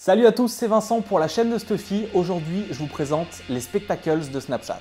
Salut à tous, c'est Vincent pour la chaîne de Stuffy. Aujourd'hui, je vous présente les spectacles de Snapchat.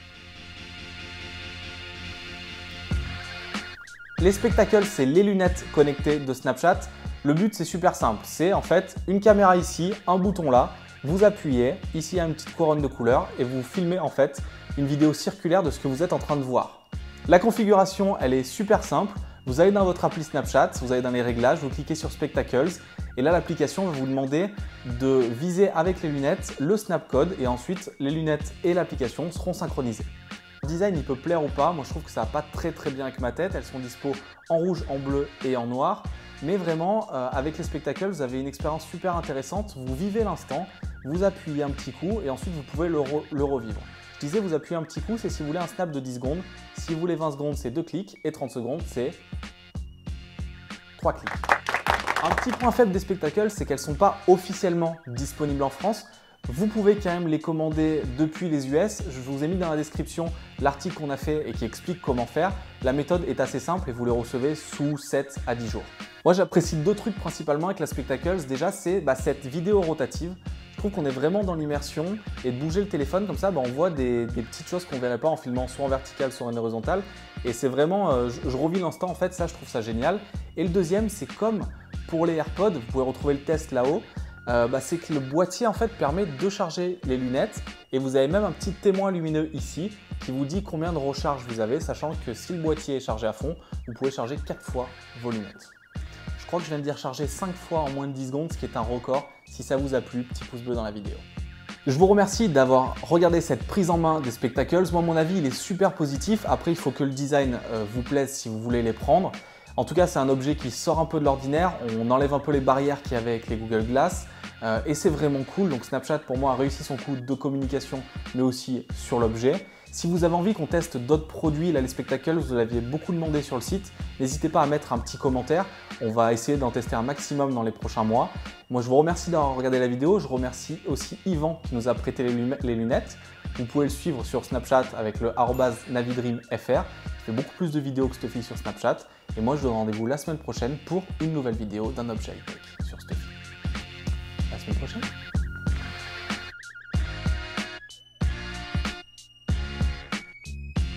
Les spectacles, c'est les lunettes connectées de Snapchat. Le but, c'est super simple. C'est en fait une caméra ici, un bouton là. Vous appuyez, ici il y a une petite couronne de couleurs et vous filmez en fait une vidéo circulaire de ce que vous êtes en train de voir. La configuration, elle est super simple. Vous allez dans votre appli Snapchat, vous allez dans les réglages, vous cliquez sur Spectacles et là l'application va vous demander de viser avec les lunettes le snapcode et ensuite les lunettes et l'application seront synchronisées. Le design il peut plaire ou pas, moi je trouve que ça va pas très bien avec ma tête, elles sont dispo en rouge, en bleu et en noir. Mais vraiment, avec les spectacles, vous avez une expérience super intéressante. Vous vivez l'instant, vous appuyez un petit coup et ensuite vous pouvez le revivre. Je disais, vous appuyez un petit coup, c'est si vous voulez un snap de 10 secondes. Si vous voulez 20 secondes, c'est 2 clics et 30 secondes, c'est 3 clics. Un petit point faible des spectacles, c'est qu'elles ne sont pas officiellement disponibles en France. Vous pouvez quand même les commander depuis les US. Je vous ai mis dans la description l'article qu'on a fait et qui explique comment faire. La méthode est assez simple et vous les recevez sous 7 à 10 jours. Moi, j'apprécie deux trucs principalement avec la Spectacles. Déjà, c'est cette vidéo rotative. Je trouve qu'on est vraiment dans l'immersion et de bouger le téléphone comme ça, on voit des petites choses qu'on ne verrait pas en filmant soit en vertical, soit en horizontal. Et c'est vraiment, je revis l'instant en fait, ça je trouve ça génial. Et le deuxième, c'est comme pour les AirPods, vous pouvez retrouver le test là-haut. C'est que le boîtier en fait permet de charger les lunettes et vous avez même un petit témoin lumineux ici qui vous dit combien de recharge vous avez, sachant que si le boîtier est chargé à fond, vous pouvez charger 4 fois vos lunettes. Je crois que je viens de dire charger 5 fois en moins de 10 secondes, ce qui est un record. Si ça vous a plu, petit pouce bleu dans la vidéo. Je vous remercie d'avoir regardé cette prise en main des spectacles. Moi, mon avis, il est super positif. Après, il faut que le design vous plaise si vous voulez les prendre. En tout cas, c'est un objet qui sort un peu de l'ordinaire. On enlève un peu les barrières qu'il y avait avec les Google Glass. Et c'est vraiment cool. Donc Snapchat, pour moi, a réussi son coup de communication, mais aussi sur l'objet. Si vous avez envie qu'on teste d'autres produits, là, les spectacles, vous l'aviez beaucoup demandé sur le site, n'hésitez pas à mettre un petit commentaire. On va essayer d'en tester un maximum dans les prochains mois. Moi, je vous remercie d'avoir regardé la vidéo. Je remercie aussi Yvan qui nous a prêté les lunettes. Vous pouvez le suivre sur Snapchat avec le @navidreamfr. Il fait beaucoup plus de vidéos que Stuffy sur Snapchat. Et moi, je vous donne rendez-vous la semaine prochaine pour une nouvelle vidéo d'un objet high-tech sur Stuffy. À la semaine prochaine.